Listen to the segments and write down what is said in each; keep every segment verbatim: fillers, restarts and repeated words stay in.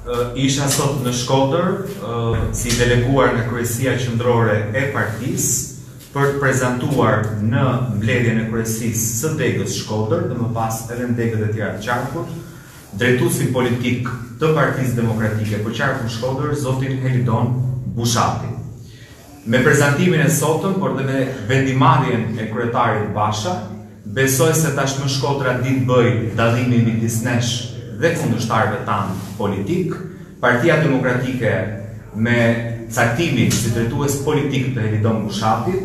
Isha sot në Shkodër, si deleguar nga Kryesia Qendrore e Partisë për të prezantuar në mbledhjen e kryesisë së degës Shkodër dhe më pas edhe në degët e tjera të Qarkut, drejtuesin politik të Partisë Demokratike për Qarkun Shkodër, zotin Helidon Bushati. Me prezantimin e sotëm, por dhe me vendimarrjen e kryetarit Basha, besoj se tashmë Shkodra ditë bëj dallimin midis nesh dhe kundërshtarëve tanë politik. Partia Demokratike me caktimin si drejtues politik të Helidon Bushatit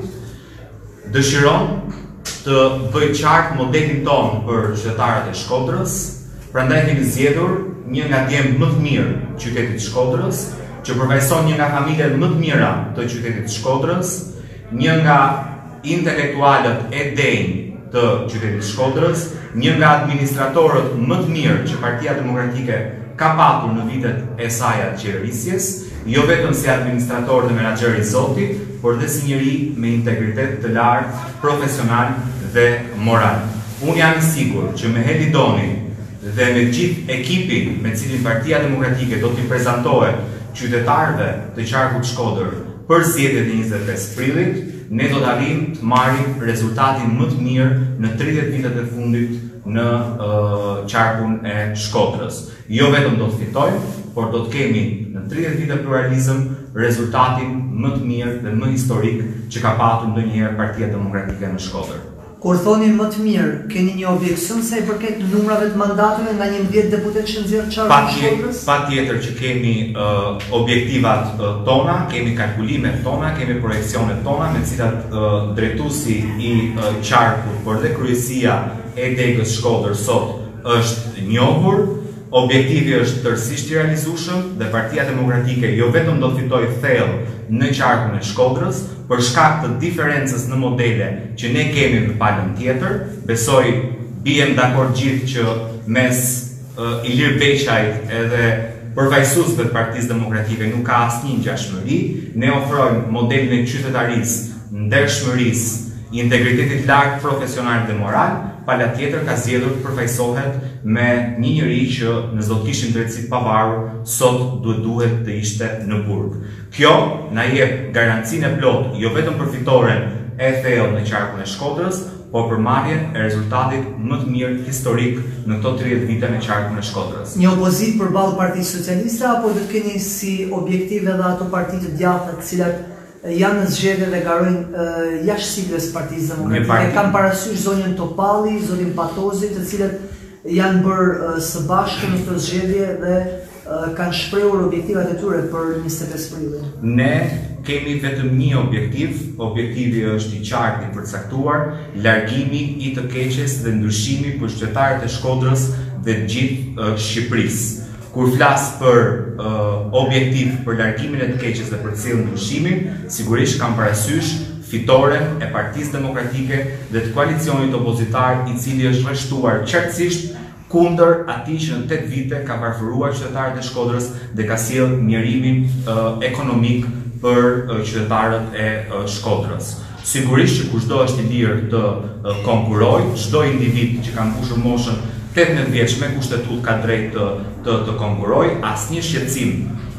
dëshiron të bëjë qartë modelin tonë për qytetarët e Shkodrës, prandaj kemi zgjedhur një nga djemtë më të mirë të qytetit Shkodrës, që përfaqëson një nga familjet më të mira të qytetit Shkodrës, një nga intelektualët e denj të qytetit Shkodrës, një nga administratorët më të mirë që Partia Demokratike ka patur në vitet e saj të qeverisjes, jo vetëm si administrator dhe menaxher i Zotit, por dhe si njëri me integritet të lartë, profesional dhe moral. Unë jam i sigurt që me Helidonin dhe me gjithë ekipin me cilin Partia Demokratike do t'i prezantohet qytetarëve të Qarkut Shkodër për zgjedhjet e njëzet e pesë prillit, ne do të arrijmë të marrim rezultatin më të mirë në tridhjetë vitet e fundit në uh, Qarkun e Shkodrës. Jo vetëm do të fitojmë, por do të kemi në tridhjetë vite pluralizëm rezultatin më të mirë dhe më historik që ka patur ndonjëherë Partia Demokratike në Shkodër. Kur thoni më të mirë, keni një objeksion sa i përket numrave të mandateve nga njëmbëdhjetë deputetë që nxjerr Qarkun Shkodrës? Patjetër që kemi uh, objektivat uh, tona, kemi kalkulimet tona, kemi projeksionet tona me cilat uh, drejtuesi i uh, Qarkut, por dhe kryesia e degës Shkodër sot është njohur. Objektivi është tërësisht i realizueshëm dhe Partia Demokratike jo vetëm do të fitojë thellë në Qarkun e Shkodrës, për shkak të diferencës në modele që ne kemi në palën tjetër. Besoj bijem dakord gjithë që mes uh, Ilir Beqajt edhe përfaqësuesve të Partisë Demokratike nuk ka asnjë ngjashmëri. Ne ofrojmë modelin e qytetarisë, ndershmërisë, integritetit lartë profesional dhe moral. Pala tjetër ka zgjedhur të përfaqësohet me një njeri që nëse do të kishim drejtësi të pavarur, sot duhet duhet të ishte në burg. Kjo na jep garancinë e plotë jo vetëm për fitoren e thellë në Qarkun e Shkodrës, por për marrjen e rezultatit më të mirë historik në këto tridhjetë vite në Qarkun e Shkodrës. Një opozit përballë Partisë Socialiste apo do të keni si objektive dhe ato partitë të djatha të cilat janë në zgjedhje dhe garojnë uh, jashtë sigles Partisë Demokratike? Parti... Kam parasysh zonjën Topalli, zonin Patozi, të cilët janë bërë uh, së bashku në këtë zgjedhje dhe uh, kanë shprehur objektivat e tyre për njëzet e pesë prillin. Ne kemi vetëm një objektiv, objektivi është i qartë i përcaktuar, largimi i të keqes dhe ndryshimi për qytetarët e Shkodrës dhe të gjithë uh, Shqipërisë. Kur flas për uh, objektiv për largimin e të keqes dhe për të cilën ndryshimin, sigurisht kam parasysh fitoren e Partisë Demokratike dhe të koalicionit opozitar i cili është rreshtuar qartësisht kundër atij që në tetë vite ka parafruar qytetarët e Shkodrës dhe ka sjellë mjerimin uh, ekonomik për uh, qytetarët e uh, Shkodrës. Sigurisht që kushdo është i lirë të uh, konkurojë, çdo individ që ka mbushur moshën tetëmbëdhjetë vjeç me kushtetut ka drejt të, të, të konkuroj, asnjë shqetësim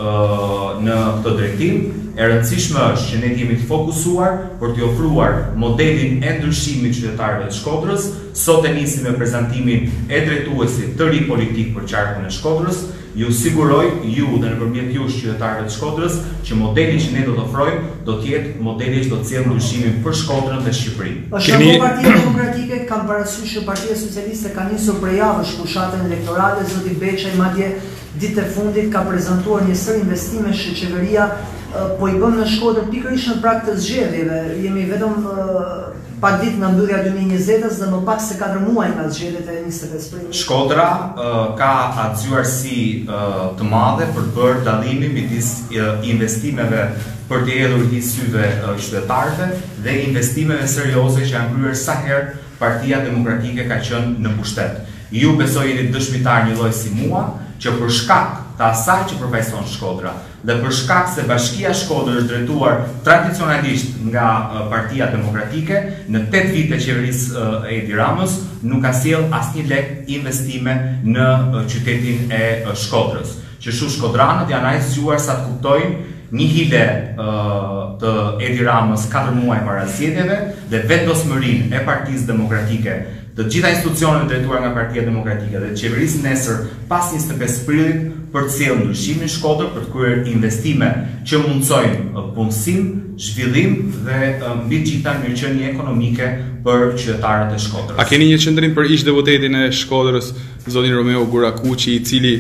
uh, në këtë drejtim. E rëndësishme është që ne jemi të fokusuar për t'i ofruar modelin e ndryshimit qytetarëve të Shkodrës. Sot e nisim me prezantimin e drejtuesit të ri politik për Qarkun e Shkodrës. Ju siguroj ju dhe nëpërmjet jush qytetarëve të Shkodrës që modeli që ne do të ofrojmë do të jetë modeli që do të sjellë ndryshimin për Shkodrën dhe Shqipërinë. Është Kemi... Partia Demokratike kam parasysh që Partia Socialiste ka nisur prej javësh fushatën elektorale, zoti Beqaj madje ditë e fundit ka prezantuar një sër investimesh që qeveria uh, po i bën në Shkodër pikërisht në prag të zgjedhjeve. Jemi vetëm uh, pak ditë nga mbyllja dy mijë e njëzet dhe më pak se katër muaj nga zgjedhjet e njëzet e pesë prillit. Shkodra uh, ka atë uh, të madhe për të bërë dallimin midis uh, investimeve për të hedhur i syve uh, qytetarëve dhe investimeve serioze që janë kryer sa herë Partia Demokratike ka qenë në pushtet. Ju besoj jeni dëshmitar një lloj si mua që për shkak të asaj që përfaqëson Shkodra dhe për shkak se Bashkia Shkodër është drejtuar tradicionalisht nga Partia Demokratike, në tetë vite qeverisë e Edi Ramës nuk ka sjell asnjë lek investime në qytetin e Shkodrës. që shu shkodranët janë aq zgjuar sa të kuptojnë një hile të Edi Ramës katër muaj para zgjedhjeve dhe vendosmërinë e Partisë Demokratike, të gjitha institucioneve drejtuara nga Partia Demokratike dhe qeverisë nesër pas njëzet e pesë prillit për të sjellë ndryshimin në Shkodër, për të kryer investime që mundsojnë punësim, zhvillim dhe mbi të gjitha mirëqenie ekonomike për qytetarët e Shkodrës. A keni një qendrim për ish deputetin e Shkodrës, zonin Romeo Gurakuqi, i cili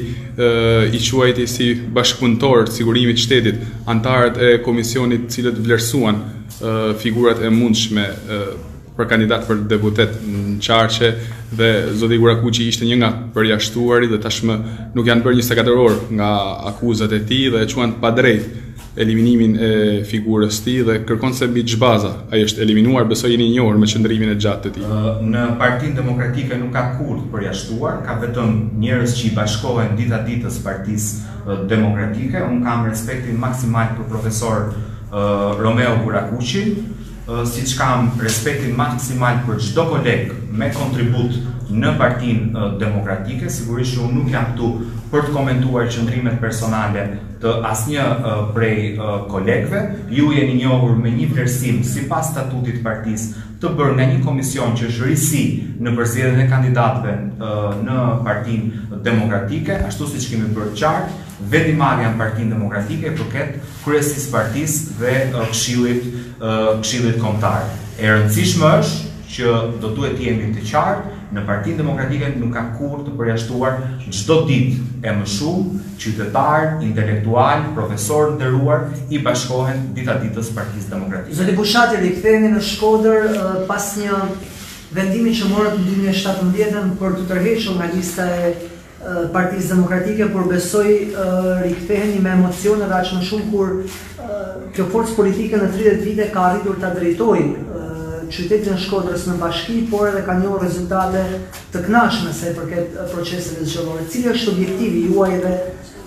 e, i quajti si bashkëpunëtor sigurimit shtetit, antarët e komisionit cilët vlerësuan e, figurat e mundshme e, për kandidat për deputet në Qarqe, dhe zoti Gurakuqi ishte një nga përjashtuarit dhe tashmë nuk janë bërë njëzet e katër orë nga akuzat e tij dhe e quan pa drejt eliminimin e figurës tij dhe kërkon se mbi ç'baza ai është eliminuar, besoj jeni një orë me qëndrimin e gjatë të tij. Në Partinë Demokratike nuk ka kurrë të përjashtuar, ka vetëm njerëz që i bashkohen dita ditës Partisë Demokratike. Unë kam respektin maksimal për profesor Romeo Gurakuqin, si që kam respektin maksimal për çdo koleg me kontribut në Partinë Demokratike. Sigurisht që unë nuk jam këtu për të komentuar qëndrimet personale të asnjë prej kolegëve. Ju jeni njohur me një vlerësim sipas statutit të partisë të bërë nga një komision që është risi në përzgjedhjen e kandidatëve në Partinë Demokratike, ashtu siç kemi bërë qartë, vendimarrja në Partinë Demokratike përket kryesisë partisë dhe këshillit këshillit kombëtar. E rëndësishme është që do duhet të jemi të qartë, në Partinë Demokratike nuk ka kurrë të përjashtuar, çdo ditë e më shumë qytetar, intelektual, profesor nderuar i bashkohen dita ditës Partisë Demokratike. Zoti Bushati, riktheheni në Shkodër pas një vendimi që morët në dy mijë e shtatëmbëdhjetë për të tërhequr nga lista e Partisë Demokratike, por besoj riktheheni me emocione dhe aq më shumë kur kjo forcë politike në tridhjetë vite ka arritur ta drejtojë qytetin e Shkodrës në bashki, por edhe ka njohur rezultate të kënaqshme sa i përket proceseve zgjedhore. Cili është objektivi juaj dhe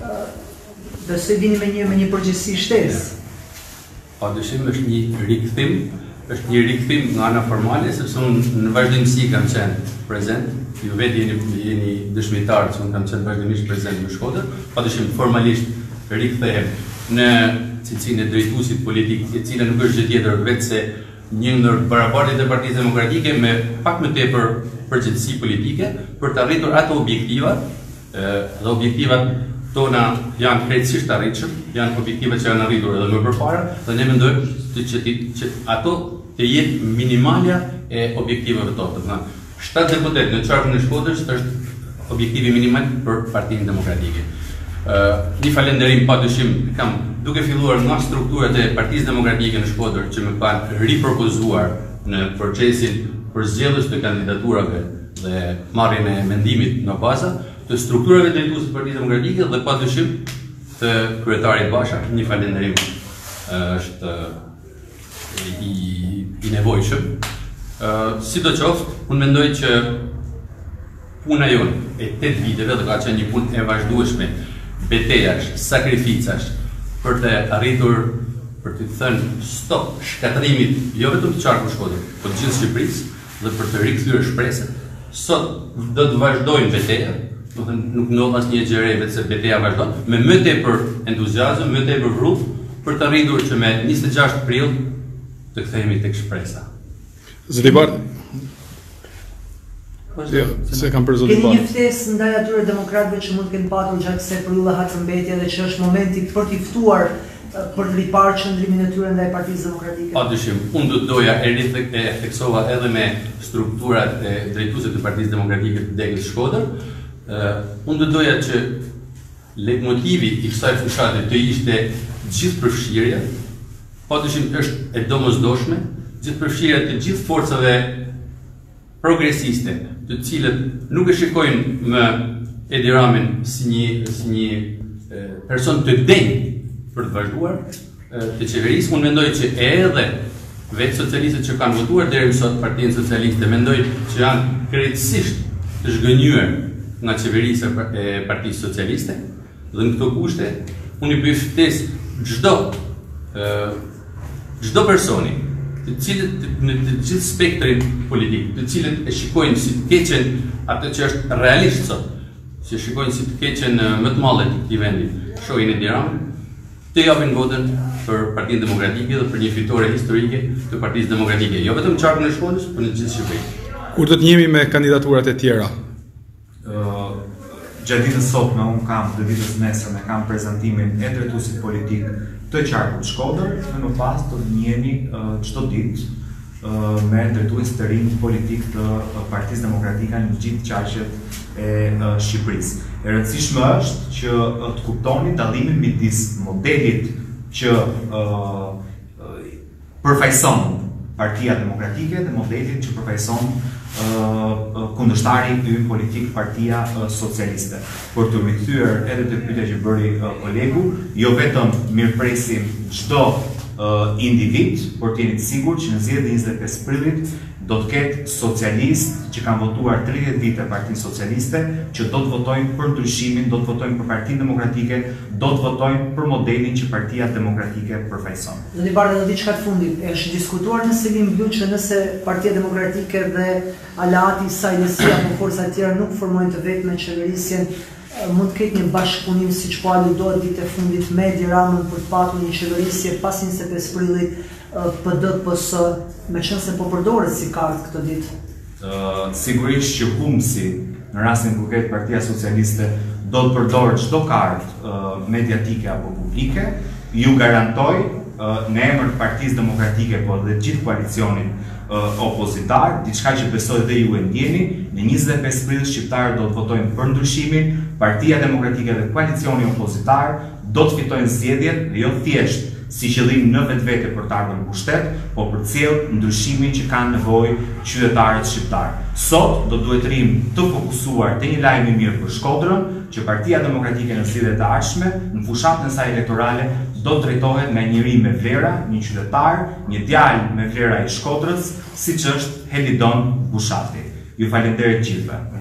besoj vini me një me një përgjegjësi shtesë? Padyshim është një rikthim, është një rikthim nga ana formale, sepse unë në vazhdimsi kam qenë prezent, ju vetë jeni jeni dëshmitar që unë kam qenë vazhdimisht prezent në Shkodër. Padyshim formalisht rikthehem në cilësinë e drejtuesit politik, e cila nuk është gjë tjetër vetë se një ndër barabartit e Partisë Demokratike me pak më tepër përgjegjësi politike për të arritur ato objektivat, dhe objektivat tona janë krejtësisht të arritshëm, janë objektivat që janë arritur edhe më përpara, dhe ne mendojmë që, që ato të jetë minimalja e objektivave tona. shtatë deputet në Qarkun e Shkodrës është objektivi minimal për Partinë Demokratike. Një falenderim padyshim kam duke filluar nga strukturat e Partisë Demokratike në Shkodër që më kanë ripërpozuar në procesin për zgjedhjes të kandidaturave dhe marrjen e mendimit në baza të strukturave drejtuese të Partisë Demokratike dhe padyshim të kryetarit Basha. Një falenderim është i, i nevojshëm. Sidoqoftë, unë mendoj që puna jonë e tetë viteve dhe ka qenë një punë e vazhdueshme, betejësh, sakrificash, për të arritur, për të thënë stop shkatërimit jo vetëm të Qarkut Shkodër, por të gjithë Shqipërisë dhe për të rikthyer shpresën. Sot do të vazhdojnë beteja, do të thënë nuk ndodh asnjë gjë e vetë se beteja vazhdon, me më tepër entuziazëm, më tepër rrugë për të arritur që me njëzet e gjashtë prill të kthehemi tek shpresa. Zoti Bardhi. Jo, se kam për zotin Bardhi. Keni një ftesë ndaj atyre demokratëve që mund të kenë patur gjatë kësaj periudhe hatërmbetje dhe që është momenti për t'i ftuar për të riparë qëndrimin e tyre ndaj Partisë Demokratike? Padyshim, unë do të doja e theksova edhe me strukturat e drejtuese të Partisë Demokratike të degës Shkodër. Unë do të doja që leitmotivi i kësaj fushate të ishte gjithëpërfshirja, padyshim është e domosdoshme, gjithëpërfshirja të gjithë forcave progresiste, të cilët nuk e shikojnë më Edi Ramin si një, si një person të denjë për të vazhduar të qeverisë. Unë mendoj që edhe vetë socialistët që kanë votuar deri më sot Partinë Socialiste mendoj që janë krejtësisht të zhgënjur nga qeverisja e Partisë Socialiste dhe në këto kushte unë i bëj ftesë çdo çdo personi të cilët në të gjithë spektrin politik, të cilët e shikojnë si të keqen atë që është realisht sot, që shikojnë si të keqen më të madhe të këtij vendi, shohin e Tiranës, të japin votën për Partinë Demokratike dhe për një fitore historike të Partisë Demokratike, jo vetëm Qarkun e Shkodrës, por në gjithë Shqipërinë. Kur do të njemi me kandidaturat e tjera? Uh, gjatë ditës sotme unë kam dhe ditës nesërme kam prezantimin e drejtuesit politik të Qarkut Shkodër, dhe më pas do të njemi uh, çdo ditë uh, me drejtues të rinj politik të uh, Partisë Demokratike në gjithë qarqet e uh, Shqipërisë. E rëndësishme është që uh, të kuptoni dallimin midis modelit që uh, uh, përfaqëson Partia Demokratike dhe modelit që përfaqëson uh, kundërshtari ynë politik Partia uh, Socialiste. Për të rikthyer edhe të pyetja që bëri uh, kolegu, jo vetëm mirëpresim çdo uh, individ, por të jeni të sigurt që në zgjedhjet e njëzet e pesë prillit do të ketë socialist që kanë votuar tridhjetë vite Partinë Socialiste, që do të votojnë për ndryshimin, do të votojnë për Partinë Demokratike, do të votojnë për modelin që Partia Demokratike përfaqëson. Zoti Bardha, do diçka të fundit, është diskutuar në Selim Blu që nëse Partia Demokratike dhe aleati i saj Lësi apo forca të tjera nuk formojnë të vetme qeverisjen, mund të ketë një bashkëpunim siç po aludohet ditë e fundit me Edi Ramën për të patur një qeverisje pas njëzet e pesë prillit, P D P S, me qenë se po përdoret si kartë këtë ditë? Uh, sigurisht që humbsi, në rastin kur ketë Partia Socialiste, do të përdorë çdo kartë uh, mediatike apo publike. Ju garantoj uh, në emër të Partisë Demokratike, po dhe gjithë koalicionin uh, opozitar, diçka që besoj dhe ju e ndjeni, në njëzet e pesë prill shqiptarët do të votojnë për ndryshimin, Partia Demokratike dhe koalicioni opozitar do të fitojnë zgjedhjet dhe jo thjesht si qëllim në vetvete për të ardhur në pushtet, po për cilë ndryshimin që kanë nevojë qytetarët shqiptar. Sot do duhet rrim të fokusuar te një lajm i mirë për Shkodrën, që Partia Demokratike në zgjedhjet e ardhshme, në fushatën e saj elektorale, do të drejtohet nga njëri me vlera, një qytetar, një djalë me vlera i Shkodrës, siç është Helidon Bushati. Ju falenderoj gjithëve.